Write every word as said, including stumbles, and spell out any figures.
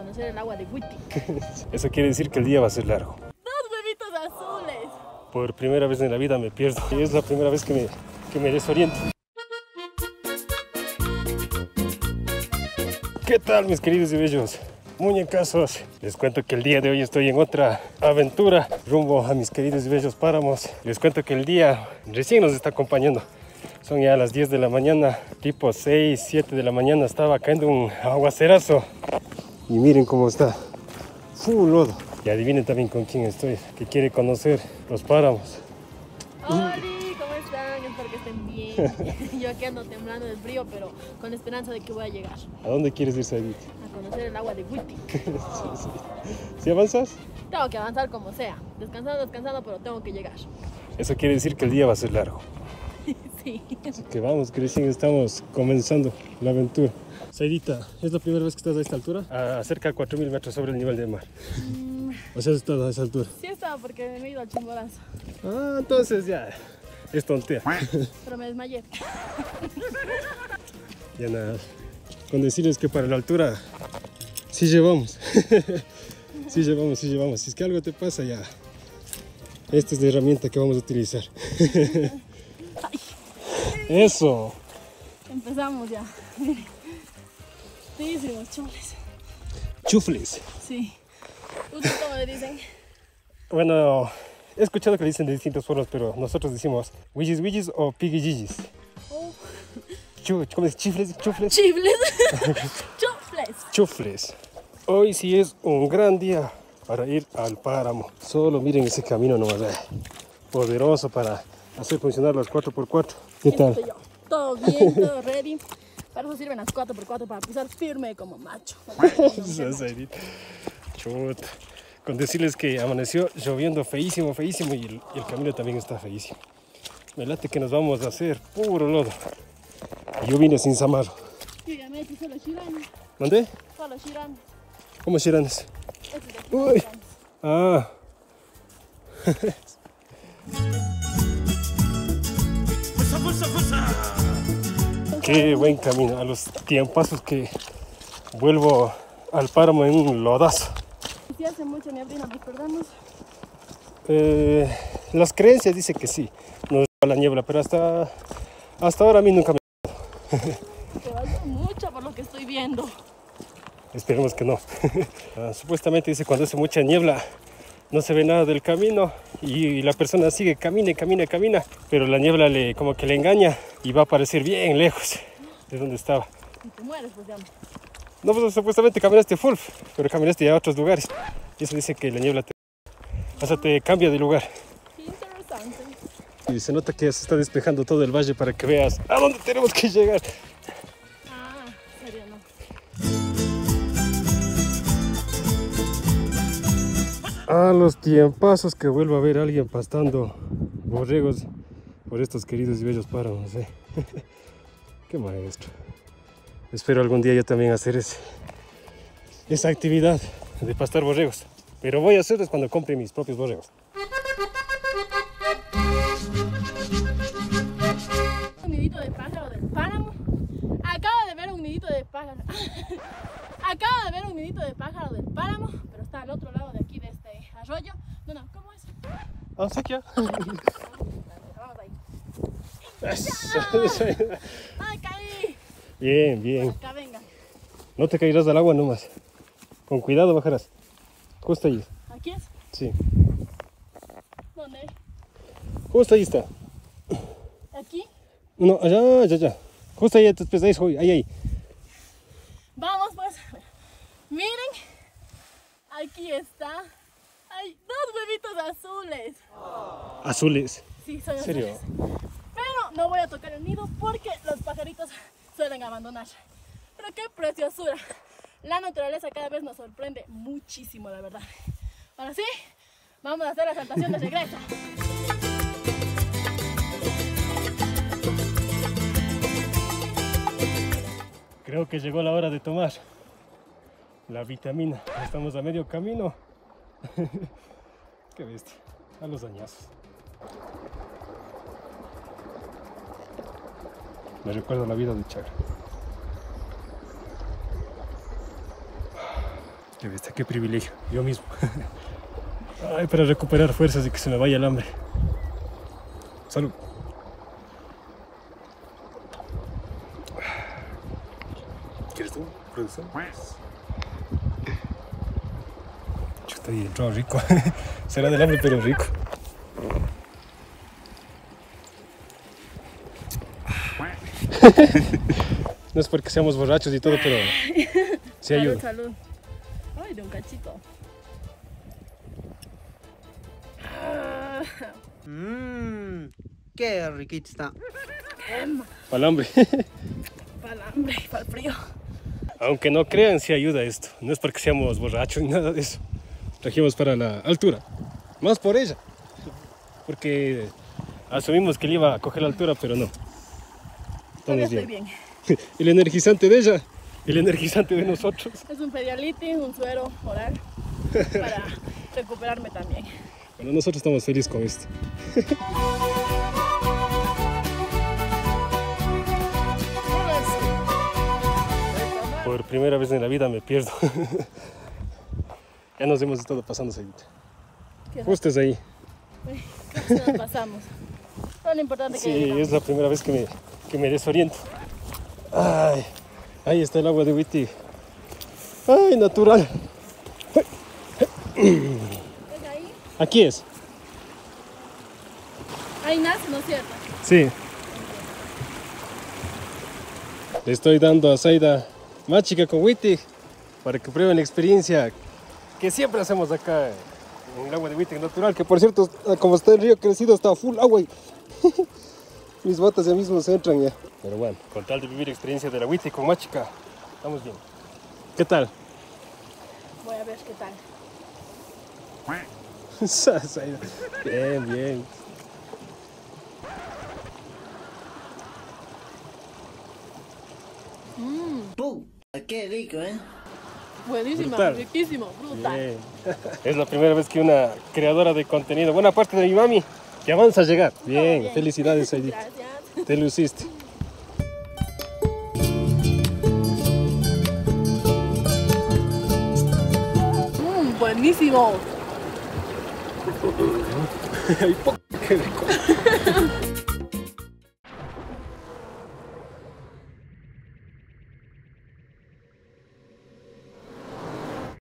conocer el agua de Witty. Eso quiere decir que el día va a ser largo. ¡Dos huevitos azules! Por primera vez en la vida me pierdo. Y es la primera vez que me, que me desoriento. ¿Qué tal, mis queridos y bellos muñecazos? Les cuento que el día de hoy estoy en otra aventura rumbo a mis queridos y bellos páramos. Les cuento que el día recién nos está acompañando. Son ya las diez de la mañana, tipo seis, siete de la mañana. Estaba cayendo un aguacerazo. Y miren cómo está, full lodo. Y adivinen también con quién estoy, que quiere conocer los páramos. ¡Hola! ¿Cómo están? Espero que estén bien. Yo aquí ando temblando del frío, pero con la esperanza de que voy a llegar. ¿A dónde quieres ir, Saidit? A conocer el agua de Witty. sí, sí. ¿Sí avanzas? Tengo que avanzar como sea. Descansando, descansando, pero tengo que llegar. Eso quiere decir que el día va a ser largo. Sí. Así que vamos, que recién estamos comenzando la aventura. Saidita, ¿es la primera vez que estás a esta altura? A cerca de cuatro mil metros sobre el nivel del mar. Mm. ¿O sea, has estado a esa altura? Sí he estado porque me he ido al Chimborazo. Ah, entonces ya es tontea. Pero me desmayé. Ya nada, con decirles que para la altura sí llevamos. sí llevamos, sí llevamos. Si es que algo te pasa, ya esta es la herramienta que vamos a utilizar. Eso. Empezamos ya. Miren. Riquísimos chufles. Chufles. Sí. ¿Ustedes cómo le dicen? Bueno, he escuchado que le dicen de distintas formas, pero nosotros decimos willis willis o piggy gigis. Oh. ¿Cómo es? ¿Chifles? ¿Chufles? Chifles. Chufles. Chufles. Hoy sí es un gran día para ir al páramo. Solo miren ese camino nomás. Eh. Poderoso para hacer funcionar las cuatro por cuatro. ¿Qué tal? Yo. Todo bien, todo ready. Para eso sirven las cuatro por cuatro, para pisar firme como macho. Chuta. Con decirles que amaneció lloviendo feísimo, feísimo y el, y el camino también está feísimo. Me late que nos vamos a hacer puro lodo. Yo vine sin zamarro. Yo ya me he hecho solo shirán. ¿Dónde? Solo shirán. ¿Cómo shiranes? Este Uy. Ah. Qué buen camino, a los tiempazos que vuelvo al páramo en un lodazo. Si hace mucha neblina, ¿nos perdemos? Eh, las creencias dicen que sí, nos da la niebla, pero hasta, hasta ahora a mí nunca me ha dado. Te va a dar mucha por lo que estoy viendo. Esperemos que no. uh, supuestamente dice cuando hace mucha niebla no se ve nada del camino y la persona sigue, camina, camina, camina, pero la niebla le, como que le engaña y va a aparecer bien lejos de donde estaba. Y te mueres, pues ya. No, pues supuestamente caminaste full, pero caminaste ya a otros lugares. Y eso dice que la niebla te, o sea, te cambia de lugar. Qué interesante. Y se nota que se está despejando todo el valle para que veas a dónde tenemos que llegar. Ah, serio, no. A los tiempazos que vuelva a ver a alguien pastando borregos por estos queridos y bellos páramos, ¿eh? Qué maestro. Espero algún día yo también hacer ese, esa actividad de pastar borregos. Pero voy a hacerlo cuando compre mis propios borregos. Un nidito de pájaro del páramo. Acabo de ver un nidito de pájaro. Acabo de ver un nidito de pájaro del páramo, pero está al otro lado de aquí, de este arroyo. No, no, ¿cómo es? Ah, sí, ¿qué? Vamos ahí. Eso. ¡Ay, caí! Bien, bien. Acá, venga. No te caerás al agua nomás. Con cuidado bajarás. Justo ahí. ¿Aquí es? Sí. ¿Dónde? Justo ahí está. ¿Aquí? No, allá, allá, allá. Justo ahí, después de ahí, ahí, ahí. Vamos pues. Miren. Aquí está. Hay dos huevitos azules. Azules. Sí, son ¿En serio? azules. Pero no voy a tocar el nido porque los pajaritos suelen abandonar. Pero qué preciosura. La naturaleza cada vez nos sorprende muchísimo, la verdad. Ahora sí, vamos a hacer la saltación de regreso. Creo que llegó la hora de tomar la vitamina. Estamos a medio camino. Qué bestia. A los añazos. Me recuerda la vida de Chagra. Qué bestia, qué privilegio, yo mismo. Ay, para recuperar fuerzas y que se me vaya el hambre. Salud. ¿Quieres tú, producción? Chuta, y entró rico. Será del hambre, pero rico. No es porque seamos borrachos y todo, pero sí ayuda. Salud, salud. Ay, de un cachito. Mmm, qué riquito está. Para el hambre. Para el hambre y para el frío. Aunque no crean, sí ayuda esto. No es porque seamos borrachos ni nada de eso. Trajimos para la altura. Más por ella. Porque asumimos que él iba a coger la altura, pero no. Todavía Estamos estoy bien. bien. El energizante de ella, el energizante de nosotros. Es un pedialite, un suero oral para recuperarme también. Bueno, nosotros estamos felices con esto. Por primera vez en la vida me pierdo. Ya nos hemos estado pasando seguido. Justo es ahí. Uy, casi nos pasamos. Pero lo importante es que Sí, llegamos. es la primera vez que me, que me desoriento. Ay, ahí está el agua de Wittig. Ay, natural. ¿Es ahí? Aquí es. Ahí nace, ¿no es cierto? Sí. Le estoy dando a Zaida más chica con Wittig para que prueben la experiencia que siempre hacemos acá en el agua de Wittig natural, que por cierto, como está el río crecido, está full agua y mis botas ya mismo se entran ya. Pero bueno, con tal de vivir experiencia de la Wittig con más chica, estamos bien. ¿Qué tal? Voy a ver qué tal. Zaida. Bien, bien. Puta, qué rico, ¿eh? Buenísima, Brutal. riquísimo, brutal. Bien. Es la primera vez que una creadora de contenido, buena parte de mi mami, que avanza a llegar. Bien, Bien. felicidades, Zaidita. Gracias. Te luciste. Mmm, buenísimo. Ay, po- qué rico.